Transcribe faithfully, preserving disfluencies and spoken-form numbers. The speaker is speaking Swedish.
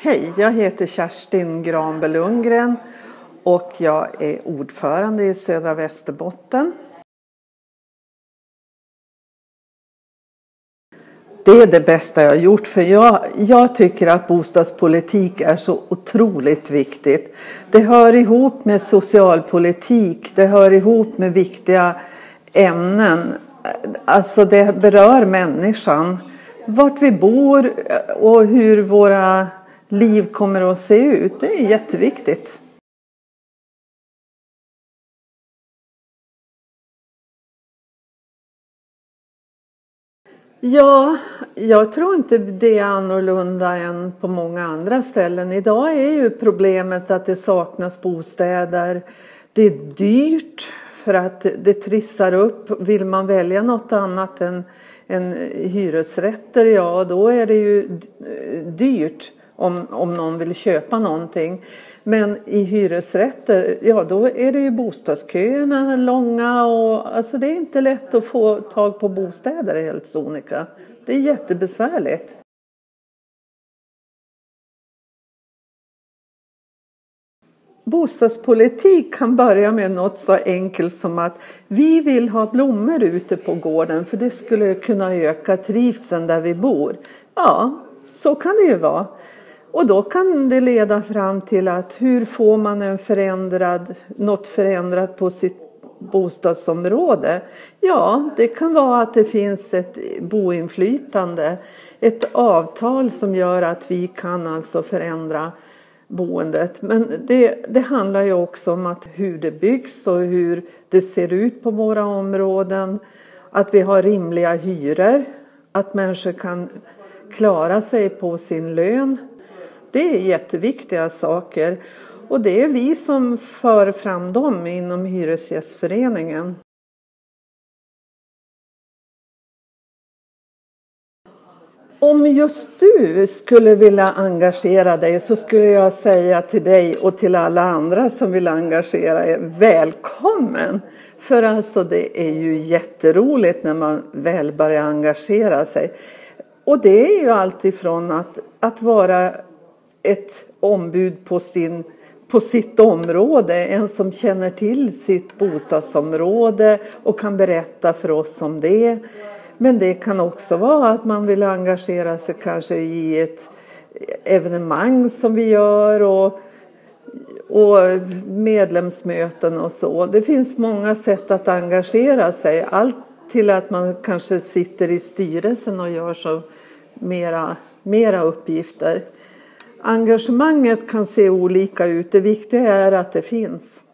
Hej, jag heter Kerstin Granberg Lundgren och jag är ordförande i Södra Västerbotten. Det är det bästa jag har gjort, för jag, jag tycker att bostadspolitik är så otroligt viktigt. Det hör ihop med socialpolitik, det hör ihop med viktiga ämnen. Alltså det berör människan. Vart vi bor och hur våra liv kommer att se ut, det är jätteviktigt. Ja, jag tror inte det är annorlunda än på många andra ställen. Idag är ju problemet att det saknas bostäder. Det är dyrt för att det trissar upp. Vill man välja något annat än, än hyresrätter, ja då är det ju dyrt om, om någon vill köpa någonting. Men i hyresrätter, ja då är det ju bostadsköerna långa och alltså det är inte lätt att få tag på bostäder helt sonika. Det är jättebesvärligt. Bostadspolitik kan börja med något så enkelt som att vi vill ha blommor ute på gården för det skulle kunna öka trivseln där vi bor. Ja, så kan det ju vara. Och då kan det leda fram till att hur får man en förändrad, något förändrat på sitt bostadsområde? Ja, det kan vara att det finns ett boinflytande, ett avtal som gör att vi kan alltså förändra boendet. Men det, det handlar ju också om att hur det byggs och hur det ser ut på våra områden. Att vi har rimliga hyror, att människor kan klara sig på sin lön. Det är jätteviktiga saker och det är vi som för fram dem inom Hyresgästföreningen. Om just du skulle vilja engagera dig så skulle jag säga till dig och till alla andra som vill engagera er, välkommen! För alltså det är ju jätteroligt när man väl börjar engagera sig. Och det är ju alltifrån att, att vara ett ombud på, sin, på sitt område, en som känner till sitt bostadsområde och kan berätta för oss om det. Men det kan också vara att man vill engagera sig kanske i ett evenemang som vi gör och, och medlemsmöten och så. Det finns många sätt att engagera sig. Allt till att man kanske sitter i styrelsen och gör så mera, mera uppgifter. Engagemanget kan se olika ut. Det viktiga är att det finns.